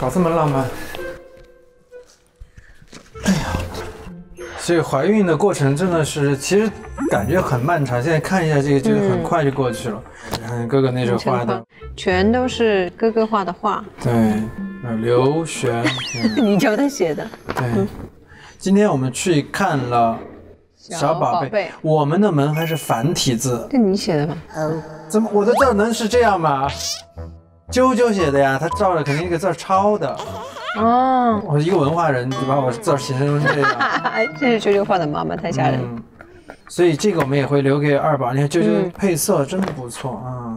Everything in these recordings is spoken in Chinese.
搞这么浪漫。哎呀，所以怀孕的过程真的是，其实感觉很漫长。现在看一下这个，就很快就过去了。看哥哥那时候画的， 全都是哥哥画的画。 对，刘璇， 你教他写的。 对。今天我们去看了小宝贝，我们的门还是繁体字。 这你写的吧？ 怎么我的字能是这样吗？啾啾写的呀，他照着肯定一个字抄的。哦，我一个文化人就把我字写成这样。 这是啾啾画的妈妈，太吓人。 所以这个我们也会留给二宝。你看啾啾配色真的不错啊。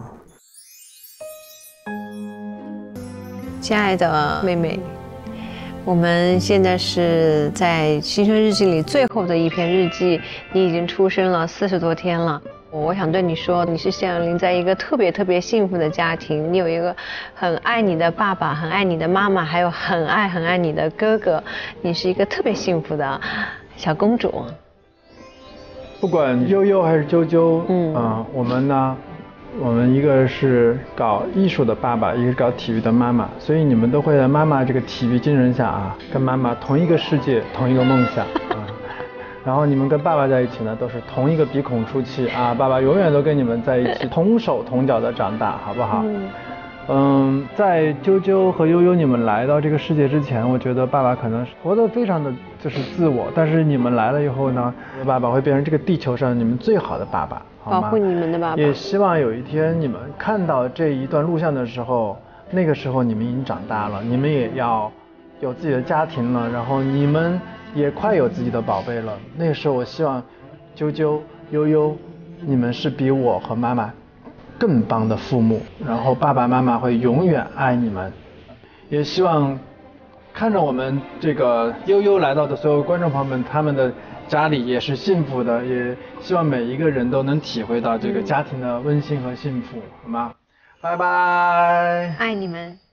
亲爱的妹妹。我们现在是在新生日记里最后的一篇日记，你已经出生了40多天了。我想对你说，你是降临在一个特别幸福的家庭，你有一个很爱你的爸爸，很爱你的妈妈，还有很爱你的哥哥，你是一个特别幸福的小公主。 不管悠悠还是啾啾，我们呢？我们一个是搞艺术的爸爸，一个是搞体育的妈妈，所以你们都会在妈妈这个体育精神下啊，跟妈妈同一个世界，同一个梦想啊。然后你们跟爸爸在一起呢，都是同一个鼻孔出气啊，爸爸永远都跟你们在一起，同手同脚的长大，好不好？在啾啾和悠悠你们来到这个世界之前，我觉得爸爸可能活得非常的就是自我，但是你们来了以后呢，爸爸会变成这个地球上你们最好的爸爸。 保护你们的爸爸。 也希望有一天你们看到这一段录像的时候，那个时候你们已经长大了，你们也要有自己的家庭了，然后你们也快有自己的宝贝了。那个时候我希望啾啾、悠悠，你们是比我和妈妈更棒的父母，然后爸爸妈妈会永远爱你们。也希望看着我们这个悠悠来到的所有观众朋友们，他们的家里也是幸福的，也希望每一个人都能体会到这个家庭的温馨和幸福，好吗？拜拜， 爱你们。